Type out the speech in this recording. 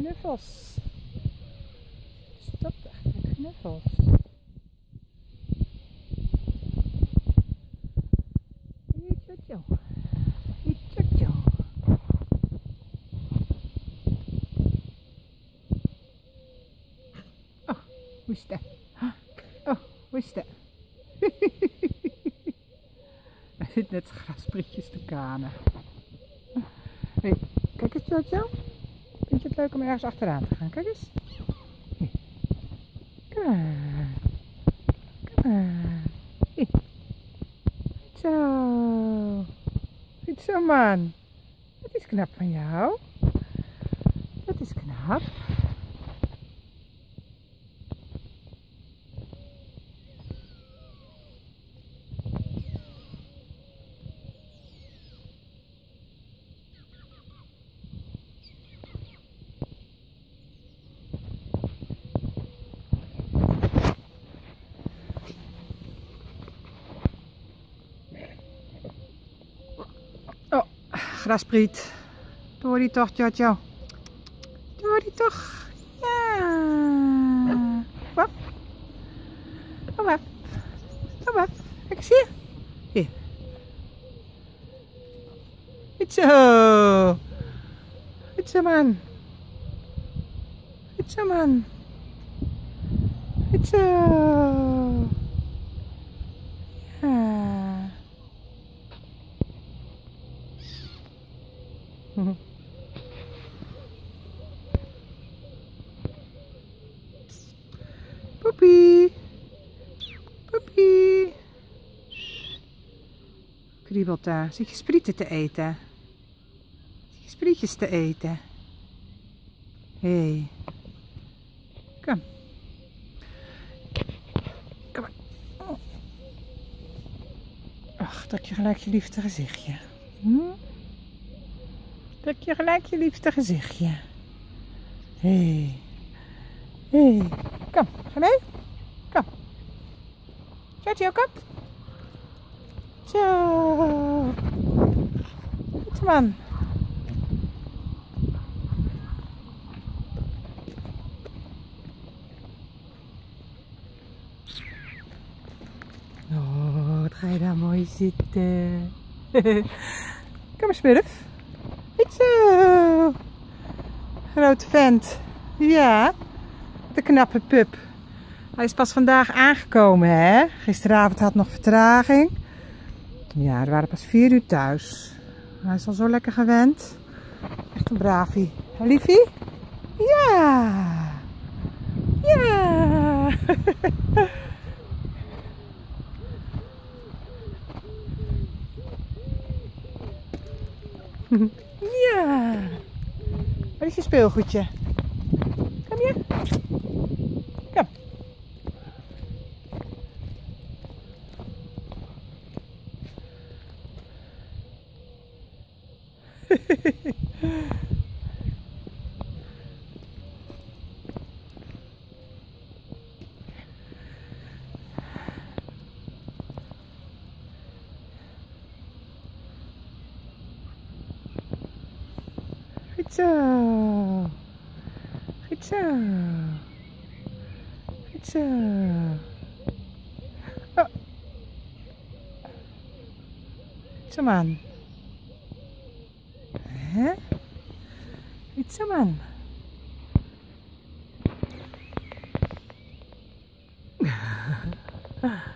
knuffels. Stop achter de knuffels. Hey Jojo. Hey Jojo. Oh, hoe is dat? Oh, hoe is dat? Hij zit net grasprietjes te kanen. Hey, kijk eens Jojo. Vind je het leuk om ergens achteraan te gaan? Kijk eens. Hey. Kom maar. Kom maar. Hey. Goed zo. Goed zo man. Dat is knap van jou. Dat is knap. Graspriet. Doe die toch, Jojo? Doe die toch? Ja. Wap. Wap. Wap. Kijk eens hier. Hier. Goed zo. Goed zo, man. Goed zo, man. Goed zo. Ja. Poepie. Poepie. Kriebelt daar. Zit je sprieten te eten? Zit je sprietjes te eten? Hé. Hey. Kom. Kom maar. Ach, trek je gelijk je liefste gezichtje. Trek je gelijk je liefste gezichtje. Hé. Hé. Kom, ga mee. Kom. Jojo, kom. Zo. Goed man. Oh, wat ga je daar mooi zitten. Kom maar, Smurf. Goed zo. Grote vent. Ja. De knappe pup. Hij is pas vandaag aangekomen, hè? Gisteravond had nog vertraging. Ja, we waren pas 4 uur thuis. Hij is al zo lekker gewend. Echt een bravie. Liefie? Ja! Ja! Ja! Waar is je speelgoedje? Kom hier. Kom. Goed zo. Goed zo. Goed zo. Oh. Goed zo man. Hè? Goed zo man.